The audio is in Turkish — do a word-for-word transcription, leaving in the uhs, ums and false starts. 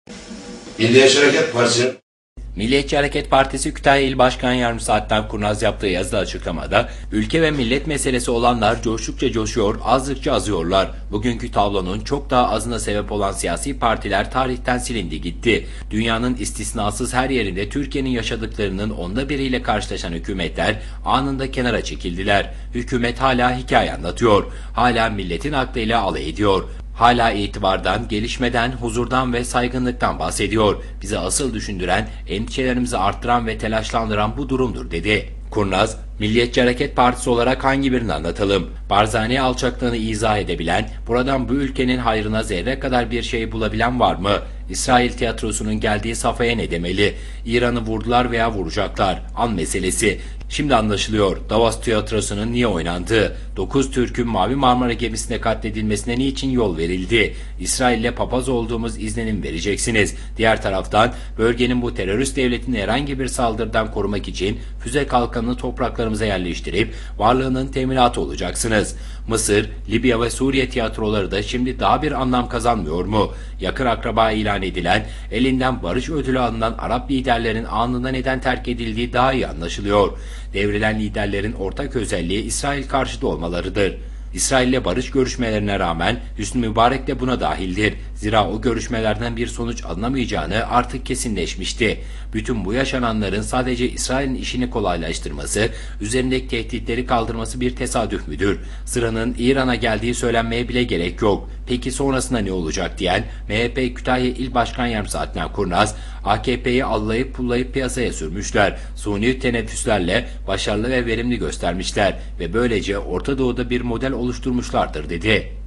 Milliyetçi Hareket Partisi Milliyetçi Hareket Partisi Kütahya İl Başkan Yardımcısı Adnan Kurnaz yaptığı yazılı açıklamada, ülke ve millet meselesi olanlar coştukça coşuyor, azdıkça azıyorlar. Bugünkü tablonun çok daha azına sebep olan siyasi partiler tarihten silindi gitti. Dünyanın istisnasız her yerinde Türkiye'nin yaşadıklarının onda biriyle karşılaşan hükümetler anında kenara çekildiler. Hükümet hala hikaye anlatıyor, hala milletin aklıyla alay ediyor. Hala itibardan, gelişmeden, huzurdan ve saygınlıktan bahsediyor. Bizi asıl düşündüren, endişelerimizi arttıran ve telaşlandıran bu durumdur dedi. Kurnaz, Milliyetçi Hareket Partisi olarak hangi birini anlatalım? Barzani alçaklığını izah edebilen, buradan bu ülkenin hayrına zerre kadar bir şey bulabilen var mı? İsrail tiyatrosunun geldiği safhaya ne demeli? İran'ı vurdular veya vuracaklar. An meselesi. Şimdi anlaşılıyor Davos tiyatrosunun niye oynandığı, dokuz Türk'ün Mavi Marmara gemisine katledilmesine niçin yol verildi? İsrail'le papaz olduğumuz izlenim vereceksiniz. Diğer taraftan bölgenin bu terörist devletini herhangi bir saldırıdan korumak için füze kalkanını topraklarımıza yerleştirip varlığının teminatı olacaksınız. Mısır, Libya ve Suriye tiyatroları da şimdi daha bir anlam kazanmıyor mu? Yakın akraba ilan edilen, elinden barış ödülü alınan Arap liderlerin anında neden terk edildiği daha iyi anlaşılıyor. Devrilen liderlerin ortak özelliği İsrail karşıtı olmalarıdır. İsrail'le barış görüşmelerine rağmen Hüsnü Mübarek de buna dahildir. Zira o görüşmelerden bir sonuç alınamayacağını artık kesinleşmişti. Bütün bu yaşananların sadece İsrail'in işini kolaylaştırması, üzerindeki tehditleri kaldırması bir tesadüf müdür? Sıranın İran'a geldiği söylenmeye bile gerek yok. Peki sonrasında ne olacak diyen M H P Kütahya İl Başkan Yardımcısı Adnan Kurnaz, A K P'yi allayıp pullayıp piyasaya sürmüşler. Suni teneffüslerle başarılı ve verimli göstermişler ve böylece Orta Doğu'da bir model oluşturmuşlardır dedi.